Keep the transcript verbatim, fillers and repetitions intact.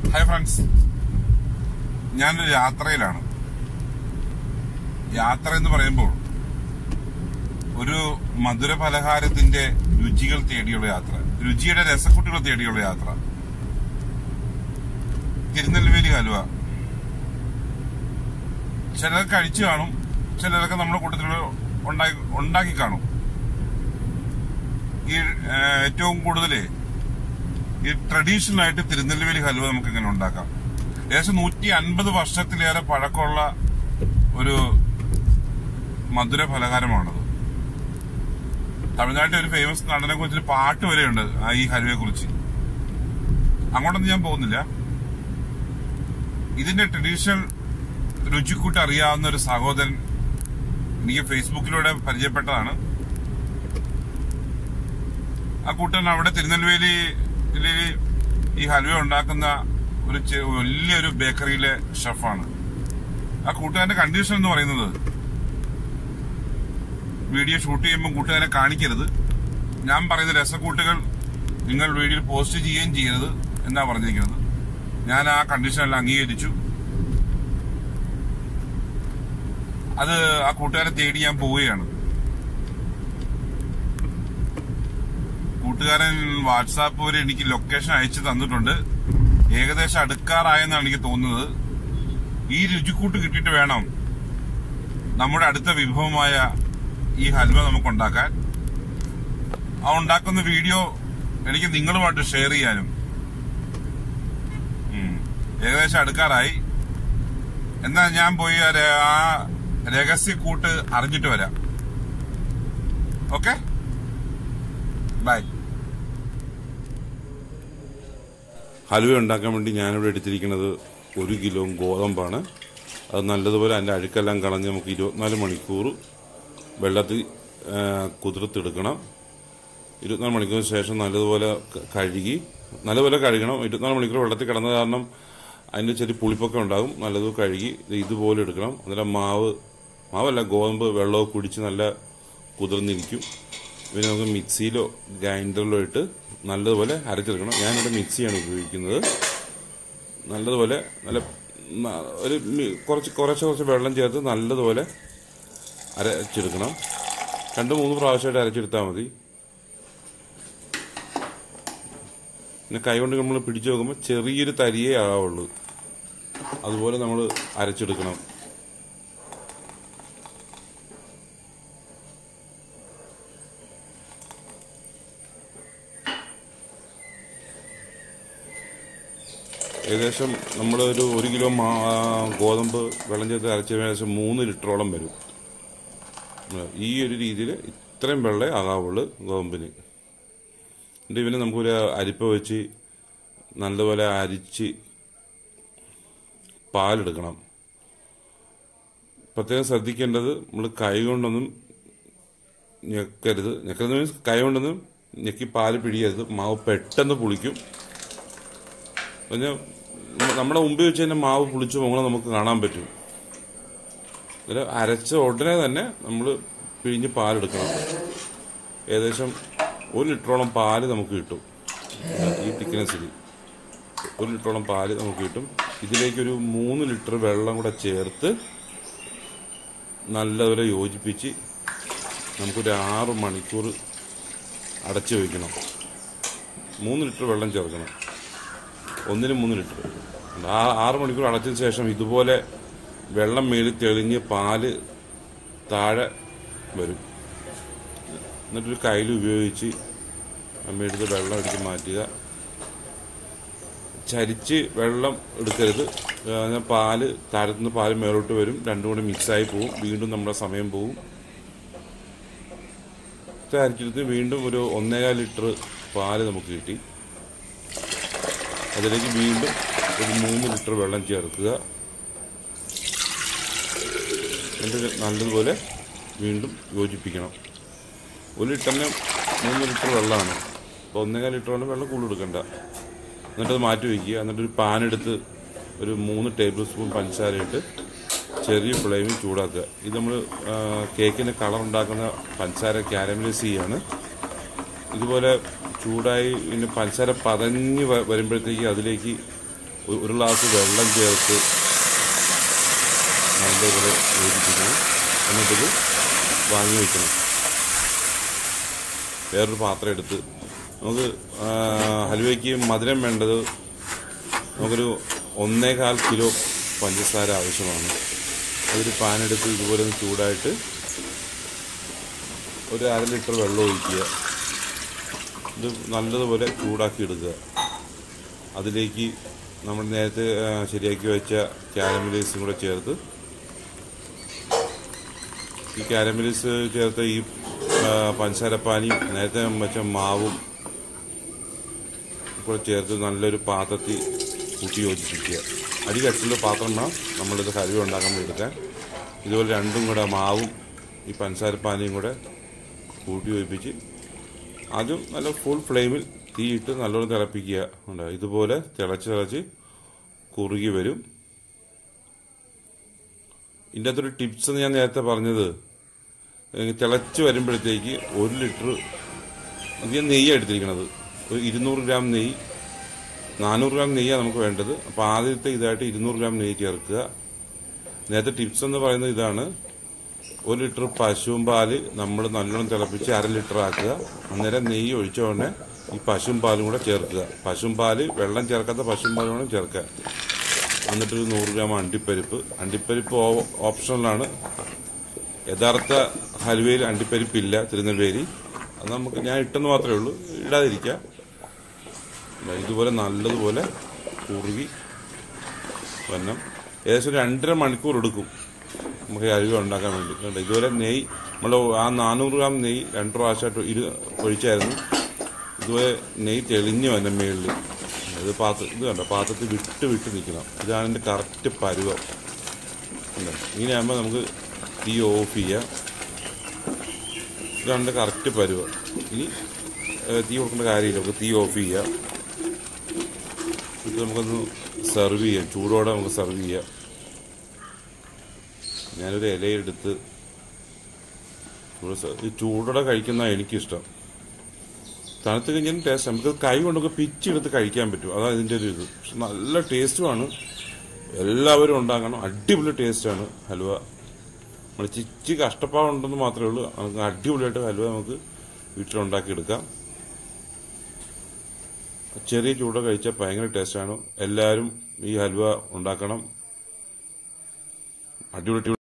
Hi friends, ഞാനൊരു യാത്രയിലാണ്. യാത്ര എന്ന് പറയുമ്പോൾ ഒരു മധുര പലഹാരത്തിന്റെ രുചികൾ തേടിയുള്ള യാത്ര, രുചിയുടെ രസക്കുട്ടികൾ തേടിയുള്ള യാത്ര. തിരുനെൽവേലി ഹലുവ ചിലർക്ക് കഴിച്ചു കാണും, ചിലരൊക്കെ നമ്മുടെ കൂട്ടത്തിൽ ഉണ്ടാക്കി കാണും. ഈ ഏറ്റവും കൂടുതൽ ഈ ട്രഡീഷണൽ ആയിട്ട് തിരുനെൽവേലി ഹലുവ നമുക്ക് എങ്ങനെ ഉണ്ടാക്കാം. ഏകദേശം നൂറ്റി അൻപത് വർഷത്തിലേറെ പഴക്കമുള്ള ഒരു മധുര പലഹാരമാണത്. തമിഴ്നാട്ടിലെ ഒരു ഫേമസ് നടനെ കുറിച്ചൊരു പാട്ട് വരെയുണ്ട് ഈ ഹലുവയെ കുറിച്ച്. അങ്ങോട്ടൊന്നും ഞാൻ പോകുന്നില്ല. ഇതിന്റെ ട്രഡീഷണൽ രുചിക്കൂട്ട് അറിയാവുന്ന ഒരു സഹോദരൻ എനിക്ക് ഫേസ്ബുക്കിലൂടെ പരിചയപ്പെട്ടതാണ്. ആ കൂട്ടൻ അവിടെ തിരുനെൽവേലി ഈ ഹലുവ ഉണ്ടാക്കുന്ന ഒരു വലിയൊരു ബേക്കറിയിലെ ഷെഫാണ്. ആ കൂട്ടുകാരന്റെ കണ്ടീഷൻ എന്ന് പറയുന്നത്, വീഡിയോ ഷൂട്ട് ചെയ്യുമ്പോൾ കൂട്ടുകാരെ കാണിക്കരുത്, ഞാൻ പറയുന്ന രസക്കൂട്ടുകൾ നിങ്ങൾ വീഡിയോയിൽ പോസ്റ്റ് ചെയ്യുകയും ചെയ്യരുത് എന്നാ പറഞ്ഞിരിക്കുന്നത്. ഞാൻ ആ കണ്ടീഷനെല്ലാം അംഗീകരിച്ചു. അത് ആ കൂട്ടുകാരെ തേടി ഞാൻ പോവുകയാണ്. കൂട്ടുകാരൻ വാട്സാപ്പ് വരെ എനിക്ക് ലൊക്കേഷൻ അയച്ചു തന്നിട്ടുണ്ട്. ഏകദേശം അടുക്കാറായെന്നാണ് എനിക്ക് തോന്നുന്നത്. ഈ രുചിക്കൂട്ട് കിട്ടിയിട്ട് വേണം നമ്മുടെ അടുത്ത വിഭവമായ ഈ ഹൽവ നമുക്കുണ്ടാക്കാൻ. ആ ഉണ്ടാക്കുന്ന വീഡിയോ എനിക്ക് നിങ്ങളുമായിട്ട് ഷെയർ ചെയ്യാനും. ഏകദേശം അടുക്കാറായി. എന്നാ ഞാൻ പോയി ആ രഹസ്യക്കൂട്ട് അറിഞ്ഞിട്ട് വരാം. Okay, by. ഹലുവ ഉണ്ടാക്കാൻ വേണ്ടി ഞാനിവിടെ എടുത്തിരിക്കുന്നത് ഒരു കിലോ ഗോതമ്പാണ്. അത് നല്ലതുപോലെ അതിൻ്റെ അഴുക്കെല്ലാം കളഞ്ഞ് നമുക്ക് ഇരുപത്തിനാല് മണിക്കൂർ വെള്ളത്തിൽ കുതിർത്തെടുക്കണം. ഇരുപത്തിനാല് മണിക്കൂറിന് ശേഷം നല്ലതുപോലെ കഴുകി നല്ലതുപോലെ കഴുകണം. ഇരുപത്തിനാല് മണിക്കൂർ വെള്ളത്തിൽ കിടന്ന കാരണം അതിൻ്റെ ചെറിയ പുളിപ്പൊക്കെ ഉണ്ടാകും. നല്ലതുപോലെ കഴുകി ഇതുപോലെ എടുക്കണം. അന്നേരം മാവ് മാവല്ല ഗോതമ്പ് വെള്ളമൊക്കെ കുടിച്ച് നല്ല കുതിർന്നിരിക്കും. പിന്നെ നമുക്ക് മിക്സിയിലോ ഗ്രൈൻഡറിലോ ഇട്ട് നല്ലതുപോലെ അരച്ചെടുക്കണം. ഞാനിവിടെ മിക്സിയാണ് ഉപയോഗിക്കുന്നത്. നല്ലതുപോലെ നല്ല ഒരു കുറച്ച് കുറച്ച് കുറച്ച് വെള്ളം ചേർത്ത് നല്ലതുപോലെ അരച്ചെടുക്കണം. രണ്ട് മൂന്ന് പ്രാവശ്യമായിട്ട് അരച്ചെടുത്താൽ മതി. പിന്നെ കൈ കൊണ്ട് നമ്മൾ പിടിച്ചു നോക്കുമ്പോൾ ചെറിയൊരു തരിയേ ആവുള്ളൂ. അതുപോലെ നമ്മൾ അരച്ചെടുക്കണം. ഏകദേശം നമ്മളൊരു ഒരു കിലോ ഗോതമ്പ് വെള്ളം ചേർത്ത് അരച്ച ഏകദേശം മൂന്ന് ലിറ്ററോളം വരും. ഈ ഒരു രീതിയിൽ ഇത്രയും വെള്ളമേ ആകാവുള്ളൂ ഗോതമ്പിന്. എന്നിട്ട് ഇവന് നമുക്കൊരു അരിപ്പ വെച്ച് നല്ലപോലെ അരിച്ച് പാലെടുക്കണം. പ്രത്യേകം ശ്രദ്ധിക്കേണ്ടത്, നമ്മൾ കൈ കൊണ്ടൊന്നും ഞെക്കരുത്. ഞെക്കരുത് മീൻസ് കൈ കൊണ്ടൊന്നും ഞെക്കി പാല് പിടിയരുത്. മാവ് പെട്ടെന്ന് പുളിക്കും. പിന്നെ നമ്മുടെ മുമ്പിൽ വെച്ച് തന്നെ മാവ് പുളിച്ചു പോകണം നമുക്ക് കാണാൻ പറ്റും. അതിൽ അരച്ച ഉടനെ തന്നെ നമ്മൾ പിഴിഞ്ഞ് പാലെടുക്കണം. ഏകദേശം ഒരു ലിറ്ററോളം പാല് നമുക്ക് കിട്ടും. ഈ തിക്നെസ്സിൽ ഒരു ലിറ്ററോളം പാല് നമുക്ക് കിട്ടും. ഇതിലേക്കൊരു മൂന്ന് ലിറ്റർ വെള്ളം കൂടെ ചേർത്ത് നല്ലതുപോലെ യോജിപ്പിച്ച് നമുക്കൊരു ആറ് മണിക്കൂർ അടച്ചു വയ്ക്കണം. മൂന്ന് ലിറ്റർ വെള്ളം ചേർക്കണം. ഒന്നിന് മൂന്ന് ലിറ്റർ. ആ ആറ് മണിക്കൂർ അടച്ചതിന് ശേഷം ഇതുപോലെ വെള്ളം മേളിൽ തെളിഞ്ഞ് പാല് താഴെ വരും. എന്നിട്ടൊരു കയ്യിൽ ഉപയോഗിച്ച് അമ്മയെടുത്ത് വെള്ളം എടുത്ത് മാറ്റുക. ചരിച്ച് വെള്ളം എടുക്കരുത്. പാല് താഴത്തുനിന്ന് പാല് മേലോട്ട് വരും. രണ്ടും കൂടെ മിക്സായി പോവും. വീണ്ടും നമ്മുടെ സമയം പോവും. അരിച്ചെടുത്ത് വീണ്ടും ഒരു ഒന്നേകാൽ ലിറ്റർ പാല് നമുക്ക് കിട്ടി. അതിലേക്ക് വീണ്ടും ഒരു മൂന്ന് ലിറ്റർ വെള്ളം ചേർക്കുക. എന്നിട്ട് നല്ലതുപോലെ വീണ്ടും യോജിപ്പിക്കണം. ഒരു ലിറ്ററിന് മൂന്ന് ലിറ്റർ വെള്ളമാണ്. അപ്പോൾ ഒന്നേകാൽ ലിറ്റർ കൊണ്ട് വെള്ളം കൂടുതൽ എടുക്കണ്ട. എന്നിട്ടത് മാറ്റി വയ്ക്കുക. എന്നിട്ടൊരു പാനെടുത്ത് ഒരു മൂന്ന് ടേബിൾ സ്പൂൺ പഞ്ചസാര ഇട്ട് ചെറിയ ഫ്ലെയിമിൽ ചൂടാക്കുക. ഇത് നമ്മൾ കേക്കിന് കളർ ഉണ്ടാക്കുന്ന പഞ്ചസാര കാരമലൈസ് ചെയ്യാണ്. ഇതുപോലെ ചൂടായി പിന്നെ പഞ്ചസാര പതഞ്ഞ് വരുമ്പോഴത്തേക്ക് അതിലേക്ക് ഒരു ഗ്ലാസ് വെള്ളം ചേർത്ത് നല്ലപോലെ യോജിപ്പിക്കണം. എന്നിട്ടിത് വാങ്ങി വയ്ക്കണം. വേറൊരു പാത്രം എടുത്ത് നമുക്ക് ഹൽവയ്ക്ക് മധുരം വേണ്ടത് നമുക്കൊരു ഒന്നേകാൽ കിലോ പഞ്ചസാര ആവശ്യമാണ്. അതൊരു പാനെടുത്ത് ഇതുപോലെ ഒന്ന് ചൂടായിട്ട് ഒരു അര ലിറ്റർ വെള്ളം ഒഴിക്കുക. ഇത് നല്ലതുപോലെ ചൂടാക്കി എടുക്കുക. അതിലേക്ക് നമ്മൾ നേരത്തെ ശരിയാക്കി വെച്ച കാരമലൈസും കൂടെ ചേർത്ത് ഈ കാരമലൈസ് ചേർത്ത് ഈ പഞ്ചസാരപ്പാനിയും നേരത്തെ വെച്ച മാവും കൂടെ ചേർത്ത് നല്ലൊരു പാത്രത്തിൽ കൂട്ടി യോജിപ്പിക്കുക. അടി കട്ടിലുള്ള പാത്രം വേണം നമ്മളിത് ഹൽവ ഉണ്ടാക്കാൻ വേണ്ടി എടുക്കാൻ. ഇതുപോലെ രണ്ടും കൂടെ മാവും ഈ പഞ്ചസാരപ്പാനിയും കൂടെ കൂട്ടി യോജിപ്പിച്ച് ആദ്യം നല്ല ഫുൾ ഫ്ലെയിമിൽ തീയിട്ട് നല്ലോണം തിളപ്പിക്കുക. ഉണ്ട് ഇതുപോലെ തിളച്ച് തിളച്ച് കുറുകി വരും. ഇതിൻ്റെ അകത്തൊരു ടിപ്സ് ഞാൻ നേരത്തെ പറഞ്ഞത്, തിളച്ച് വരുമ്പോഴത്തേക്ക് ഒരു ലിറ്റർ അധികം നെയ്യാണ് എടുത്തിരിക്കുന്നത്. ഒരു ഇരുന്നൂറ് ഗ്രാം നെയ്യ്, നാനൂറ് ഗ്രാം നെയ്യാണ് നമുക്ക് വേണ്ടത്. അപ്പോൾ ആദ്യത്തെ ഇതായിട്ട് ഇരുന്നൂറ് ഗ്രാം നെയ്യ് ചേർക്കുക. നേരത്തെ ടിപ്സ് എന്ന് പറയുന്നത് ഇതാണ്: ഒരു ലിറ്റർ പശുവും പാല് നമ്മൾ നല്ലോണം തിളപ്പിച്ച് അര ലിറ്റർ ആക്കുക. അന്നേരം നെയ്യ് ഒഴിച്ച ഉടനെ ഈ പശുവും പാലും കൂടെ ചേർക്കുക. പശുവും പാല്, വെള്ളം ചേർക്കാത്ത പശുവും പാലും കൂടെ ചേർക്കുക. എന്നിട്ടൊരു നൂറ് ഗ്രാം അണ്ടിപ്പരിപ്പ്. അണ്ടിപ്പരിപ്പ് ഓപ്ഷണലാണ്. യഥാർത്ഥ ഹൽവയിൽ അണ്ടിപ്പരിപ്പില്ല തിരുനെൽവേലി. അത് നമുക്ക് ഞാൻ ഇട്ടെന്ന് മാത്രമേ ഉള്ളൂ, ഇടാതിരിക്കുക. ഇതുപോലെ നല്ലതുപോലെ കുറുകി വന്നം ഏകദേശം രണ്ടര മണിക്കൂർ എടുക്കും നമുക്ക് ഹൽവ ഉണ്ടാക്കാൻ വേണ്ടി. ഇതുപോലെ നെയ്യ് നമ്മൾ ആ നാനൂറ് ഗ്രാം നെയ്യ് രണ്ട് പ്രാവശ്യമായിട്ട് ഇരു ഒഴിച്ചായിരുന്നു. ഇതുപോലെ നെയ്യ് തെളിഞ്ഞു വന്ന മേളിൽ ഇത് പാത്ര ഇത് കണ്ടോ പാത്രത്തിൽ വിട്ട് വിട്ട് നിൽക്കണം. ഇതാണ് എൻ്റെ കറക്റ്റ് പരുവം. ഇങ്ങനെയാകുമ്പോൾ നമുക്ക് തീ ഓഫ് ചെയ്യാം. ഇതാണ് എൻ്റെ കറക്റ്റ് പരുവം. ഇനി തീ കൊടുക്കേണ്ട കാര്യമില്ല, നമുക്ക് തീ ഓഫ് ചെയ്യാം. ഇത് നമുക്കൊന്ന് സെർവ് ചെയ്യാം, ചൂടോടെ നമുക്ക് സെർവ് ചെയ്യാം. ഞാനൊരു ഇലയെടുത്ത് ഈ ചൂടോടെ കഴിക്കുന്നതാണ് എനിക്കിഷ്ടം. തണുത്ത് കഴിഞ്ഞാൽ ടേസ്റ്റ് നമുക്ക് കൈ കൊണ്ടൊക്കെ പിച്ചെടുത്ത് കഴിക്കാൻ പറ്റും. അതാണ് ഇതിൻ്റെ ഒരു ഇത്. പക്ഷെ നല്ല ടേസ്റ്റുമാണ്. എല്ലാവരും ഉണ്ടാക്കണം. അടിപൊളി ടേസ്റ്റാണ് ഹൽവ. നമ്മൾ ചിച്ചി കഷ്ടപ്പാടുണ്ടെന്ന് മാത്രമേ ഉള്ളൂ. നമുക്ക് അടിപൊളിയായിട്ട് ഹൽവ നമുക്ക് വീട്ടിലുണ്ടാക്കിയെടുക്കാം. ചെറിയ ചൂട കഴിച്ചാൽ ഭയങ്കര ടേസ്റ്റാണ്. എല്ലാവരും ഈ ഹൽവ ഉണ്ടാക്കണം. അടിപൊളി